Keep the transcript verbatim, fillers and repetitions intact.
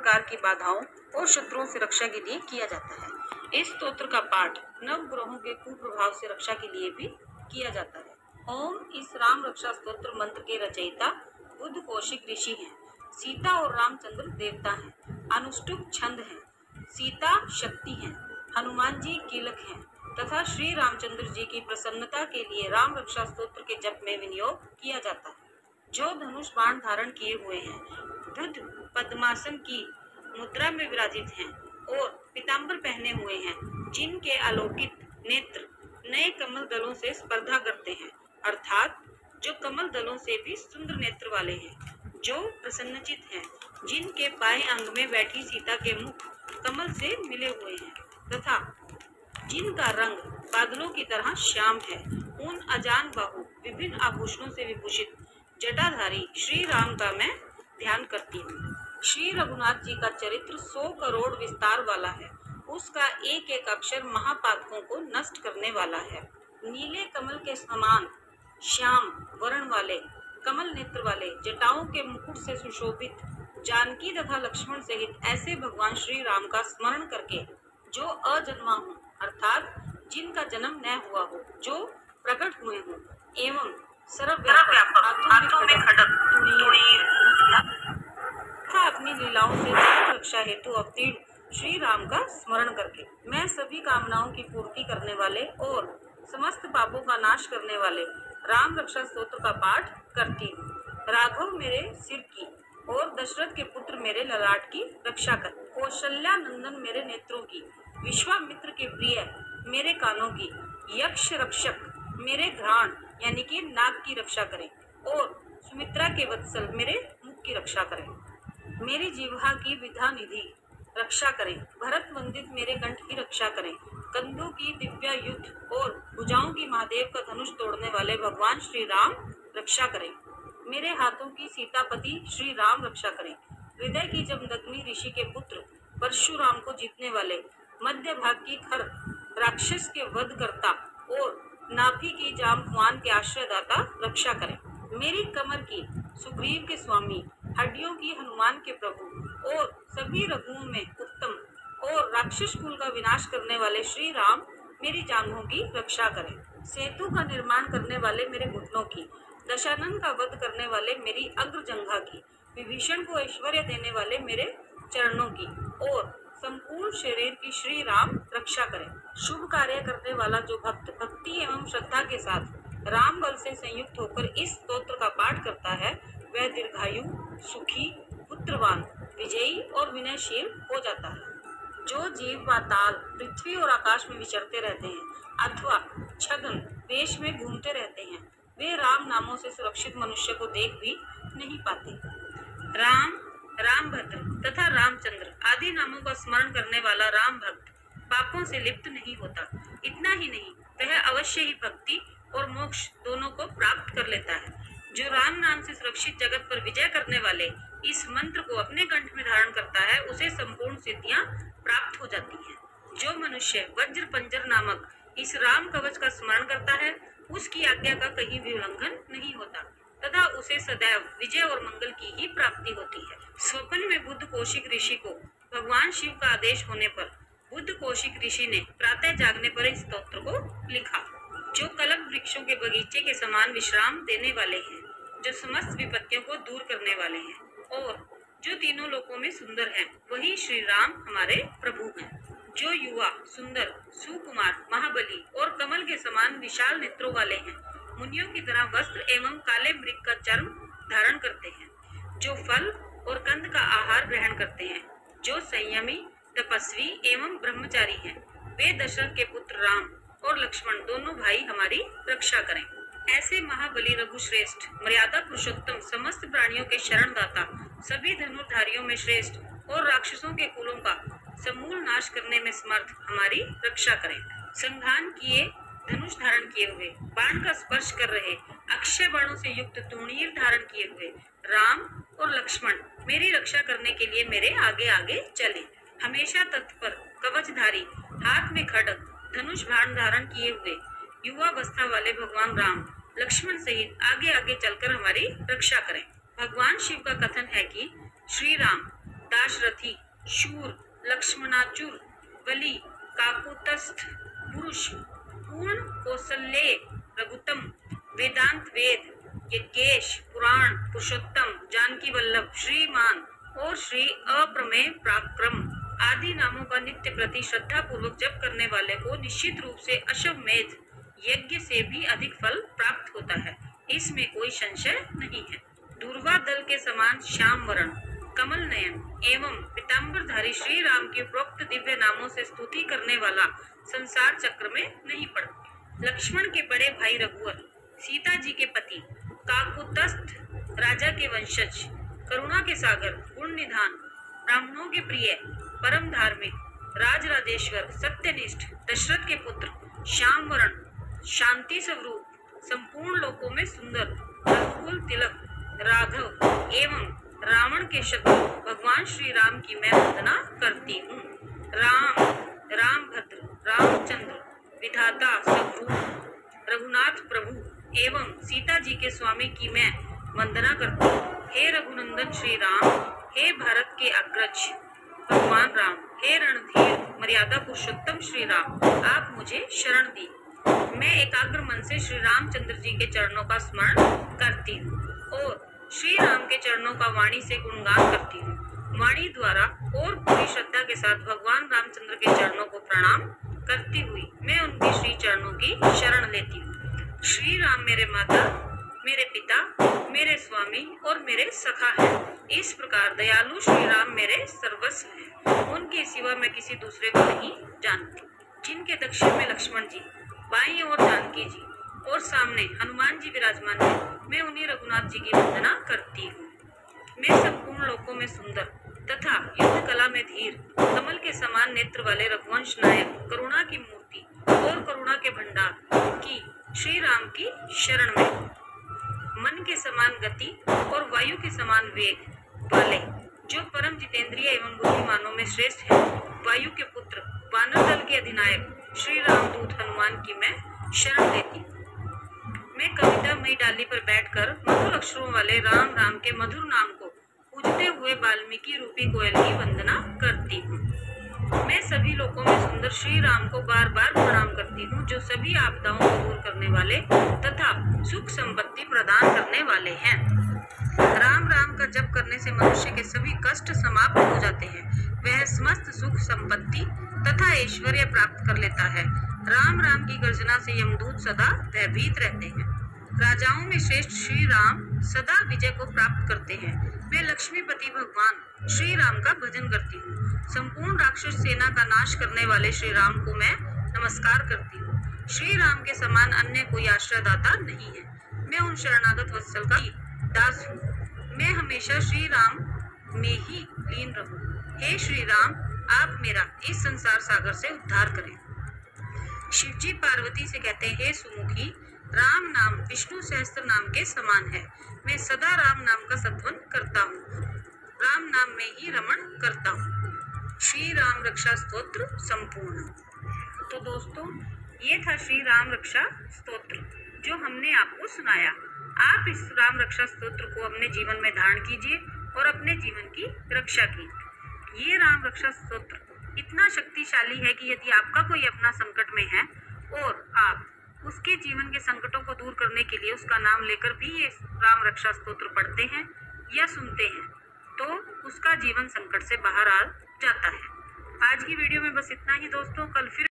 प्रकार की बाधाओं और शत्रुओं से रक्षा के लिए किया जाता है। इस स्तोत्र का पाठ नव ग्रहों के कुप्रभाव से रक्षा के लिए भी किया जाता है। ओम इस राम रक्षा स्तोत्र मंत्र के रचयिता बुद्ध कौशिक ऋषि हैं। सीता और रामचंद्र देवता हैं। अनुष्टुप छंद है। सीता शक्ति है। हनुमान जी कीलक हैं तथा श्री रामचंद्र जी की प्रसन्नता के लिए राम रक्षा स्तोत्र के जप में विनियोग किया जाता है। जो धनुष बाण धारण किए हुए हैं, बुद्ध पद्मासन की मुद्रा में विराजित हैं और पीताम्बर पहने हुए हैं, जिनके आलोकित नेत्र नए कमल दलों से स्पर्धा करते हैं, अर्थात जो कमल दलों से भी सुंदर नेत्र वाले हैं, जो प्रसन्नचित हैं, जिनके बाएं अंग में बैठी सीता के मुख कमल से मिले हुए हैं तथा जिनका रंग बादलों की तरह श्याम है, उन अजान बाहु विभिन्न आभूषणों से विभूषित जटाधारी श्री राम का मैं ध्यान करती हूँ। श्री रघुनाथ जी का चरित्र सौ करोड़ विस्तार वाला है। उसका एक एक अक्षर महापातकों को नष्ट करने वाला है। नीले कमल के समान श्याम वर्ण वाले कमल नेत्र वाले जटाओं के मुकुट से सुशोभित जानकी तथा लक्ष्मण सहित ऐसे भगवान श्री राम का स्मरण करके जो अजन्मा हो, अर्थात जिनका जन्म न हुआ हो, जो प्रकट हुए हो एवं सर्वव्यापक हाथों में खड्ग तथा अपनी लीलाओं से रक्षा हेतु अवतीर्ण श्री राम का स्मरण करके मैं सभी कामनाओं की पूर्ति करने वाले और समस्त पापों का नाश करने वाले राम रक्षा स्तोत्र का पाठ करती हूँ। राघव मेरे सिर की और दशरथ के पुत्र मेरे ललाट की रक्षा कर। कौशल्या नंदन मेरे नेत्रों की, विश्वामित्र के प्रिय मेरे कानों की, यक्ष रक्षक मेरे घ्राण यानी कि नाक की रक्षा करें और सुमित्रा के वत्सल मेरे मुख की रक्षा करें। मेरी जीवा की विधा निधि रक्षा करें। भरत वंदित मेरे कंठ की रक्षा करें। कंधों की दिव्य युद्ध और भुजाओं की महादेव का धनुष तोड़ने वाले भगवान श्री राम रक्षा करें। मेरे हाथों की सीतापति श्री राम रक्षा करें। हृदय की जमदग्नि ऋषि के पुत्र परशुराम को जीतने वाले मध्य भाग की खर राक्षस के वध करता और नाभि की जाम्बवान के आश्रयदाता रक्षा करें। मेरी कमर की सुग्रीव के स्वामी, हड्डियों की हनुमान के प्रभु और सभी रघुओं में उत्तम और राक्षस कुल का विनाश करने वाले श्री राम मेरी जांघों की रक्षा करें। सेतु का निर्माण करने वाले मेरे घुटनों की, दशानन का वध करने वाले मेरी अग्रजंघा की, विभीषण को ऐश्वर्य देने वाले मेरे चरणों की और संपूर्ण शरीर की श्री राम रक्षा करें। शुभ कार्य करने वाला जो भक्त भक्ति एवं श्रद्धा के साथ राम बल से संयुक्त होकर इस स्तोत्र का पाठ करता है, वह दीर्घायु, सुखी, पुत्रवान, विजयी और विनयशील हो जाता है। जो जीव पाताल, पृथ्वी और आकाश में विचरते रहते हैं अथवा छद्म देश में घूमते रहते हैं, वे राम नामों से सुरक्षित मनुष्य को देख भी नहीं पाते। राम, रामभद्र तथा रामचंद्र आदि नामों का स्मरण करने वाला राम भक्त पापों से लिप्त नहीं होता। इतना ही नहीं, वह अवश्य ही भक्ति और मोक्ष दोनों को प्राप्त कर लेता है। जो राम नाम से सुरक्षित जगत पर विजय करने वाले इस मंत्र को अपने कंठ में धारण करता है, उसे संपूर्ण सिद्धियां प्राप्त हो जाती हैं। जो मनुष्य वज्र पंजर नामक इस राम कवच का स्मरण करता है, उसकी आज्ञा का कहीं भी उल्लंघन नहीं होता तथा उसे सदैव विजय और मंगल की ही प्राप्ति होती है। स्वप्न में बुद्ध कौशिक ऋषि को भगवान शिव का आदेश होने पर बुद्ध कौशिक ऋषि ने प्रातः जागने पर इस स्तोत्र को लिखा, जो कल्प वृक्षों के बगीचे के समान विश्राम देने वाले हैं, जो समस्त विपत्तियों को दूर करने वाले हैं और जो तीनों लोकों में सुंदर हैं, वही श्री राम हमारे प्रभु हैं। जो युवा सुंदर, सुकुमार, महाबली और कमल के समान विशाल नेत्रों वाले हैं, मुनियों की तरह वस्त्र एवं काले मृग का चर्म धारण करते हैं, जो फल और कंद का आहार ग्रहण करते हैं, जो संयमी, तपस्वी एवं ब्रह्मचारी हैं, वे दशरथ के पुत्र राम और लक्ष्मण दोनों भाई हमारी रक्षा करें। ऐसे महाबली रघुश्रेष्ठ, मर्यादा पुरुषोत्तम, समस्त प्राणियों के शरणदाता, सभी धनुर्धारियों में श्रेष्ठ और राक्षसों के कुलों का समूल नाश करने में समर्थ हमारी रक्षा करें। संधान किए, धनुष धारण किए हुए, बाण का स्पर्श कर रहे, अक्षय बाणों से युक्त तुणीर धारण किए हुए राम और लक्ष्मण मेरी रक्षा करने के लिए मेरे आगे आगे चले। हमेशा तत्पर, कवचधारी, हाथ में खड्ग, धनुष बाण धारण किए हुए युवावस्था वाले भगवान राम लक्ष्मण सहित आगे आगे चलकर हमारी रक्षा करें। भगवान शिव का कथन है कि श्री राम दाशरथी, शूर, लक्ष्मणाचुर, बलि, काकुतस्थ, पुरुष, पूर्ण, कौशल्य, रघुतम, वेदांत वेद, यज्ञेश, पुराण, पुरुषोत्तम, जानकी वल्लभ, श्रीमान और श्री अप्रमेय पराक्रम आदि नामों का नित्य प्रति श्रद्धा पूर्वक जप करने वाले को निश्चित रूप से अश्वमेध यज्ञ से भी अधिक फल प्राप्त होता है, इसमें कोई संशय नहीं है। दूर्वा दल के समान श्याम वर्ण, कमल नयन एवं पीताम्बरधारी श्री राम के प्रोक्त दिव्य नामों से स्तुति करने वाला संसार चक्र में नहीं पड़ता। लक्ष्मण के बड़े भाई रघुवर, सीता जी के पति, काकुतस्थ राजा के वंशज, करुणा के सागर, गुण निधान, ब्राह्मणों के प्रिय, परम धार्मिक, राज राजेश्वर, सत्यनिष्ठ, दशरथ के पुत्र, श्याम वर्ण, शांति स्वरूप, संपूर्ण लोकों में सुंदर, रघुकुल तिलक, राघव एवं रावण के शत्रु भगवान श्री राम की मैं वंदना करती हूँ। राम, रामभद्र, रामचंद्र, विधाता, स्वरूप, रघुनाथ प्रभु एवं सीता जी के स्वामी की मैं वंदना करती हूँ। हे रघुनंदन श्री राम, हे भारत के अग्रज भगवान राम, हे रणधीर मर्यादा पुरुषोत्तम श्री राम, आप मुझे शरण दी। मैं एकाग्र मन से श्री रामचंद्र जी के चरणों का स्मरण करती हूँ और श्री राम के चरणों का वाणी से गुणगान करती हूँ। वाणी द्वारा और पूरी श्रद्धा के साथ भगवान रामचंद्र के चरणों को प्रणाम करती हुई मैं उनके श्री चरणों की शरण लेती हूँ। श्री राम मेरे माता, मेरे पिता, मेरे स्वामी और मेरे सखा है। इस प्रकार दयालु श्री राम मेरे सर्वस्व हैं। उनके सिवा मैं किसी दूसरे को नहीं जानती। जिनके दक्षिण में लक्ष्मण जी, बाईं ओर जानकी जी और सामने हनुमान जी विराजमान है, मैं उन्हीं रघुनाथ जी की वंदना करती हूँ। मैं संपूर्ण लोकों में सुंदर तथा युद्ध कला में धीर, कमल के समान नेत्र वाले रघुवंश नायक, करुणा की मूर्ति और करुणा के भंडार की श्री राम की शरण में, मन के समान गति और वायु के समान वेग वाले, जो परम जितेंद्रिय एवं बुद्धिमानों में श्रेष्ठ है, वायु के पुत्र, वानर दल के अधिनायक श्री रामदूत हनुमान की मैं शरण लेती हूँ। मैं कविता मई डाली पर बैठकर मधुर अक्षरों वाले राम राम के मधुर नाम को पूजते हुए वाल्मीकि रूपी कोयल की वंदना करती हूँ। मैं सभी लोगों में सुंदर श्री राम को बार बार प्रणाम करती हूँ, जो सभी आपदाओं को दूर करने वाले तथा सुख संपत्ति प्रदान करने वाले हैं। राम राम का जप करने से मनुष्य के सभी कष्ट समाप्त हो जाते हैं। वह समस्त सुख संपत्ति तथा ऐश्वर्य प्राप्त कर लेता है। राम राम की गर्जना से यमदूत सदा भयभीत रहते हैं। राजाओं में श्रेष्ठ श्री राम सदा विजय को प्राप्त करते हैं। मैं लक्ष्मीपति भगवान श्री राम का भजन करती हूँ। संपूर्ण राक्षस सेना का नाश करने वाले श्री राम को मैं नमस्कार करती हूँ। श्री राम के समान अन्य कोई आश्रयदाता नहीं है। मैं उन शरणागत वत्सल का दास हूँ। मैं हमेशा श्री राम में ही लीन रहूं। हे श्री राम, आप मेरा इस संसार सागर से उद्धार करें। शिवजी पार्वती से कहते हैं, हे सुमुखी, राम नाम विष्णु सहस्त्र नाम के समान है। मैं सदा राम नाम का सत्वन करता हूँ, राम नाम में ही रमण करता हूँ। श्री राम रक्षा स्तोत्र संपूर्ण। तो दोस्तों, ये था श्री राम रक्षा स्तोत्र जो हमने आपको सुनाया। आप इस राम रक्षा स्तोत्र को अपने जीवन में धारण कीजिए और अपने जीवन की रक्षा कीजिए। ये राम रक्षा स्तोत्र इतना शक्तिशाली है कि यदि आपका कोई अपना संकट में है और आप उसके जीवन के संकटों को दूर करने के लिए उसका नाम लेकर भी ये राम रक्षा स्तोत्र पढ़ते हैं या सुनते हैं, तो उसका जीवन संकट से बाहर आ जाता है। आज की वीडियो में बस इतना ही दोस्तों। कल फिर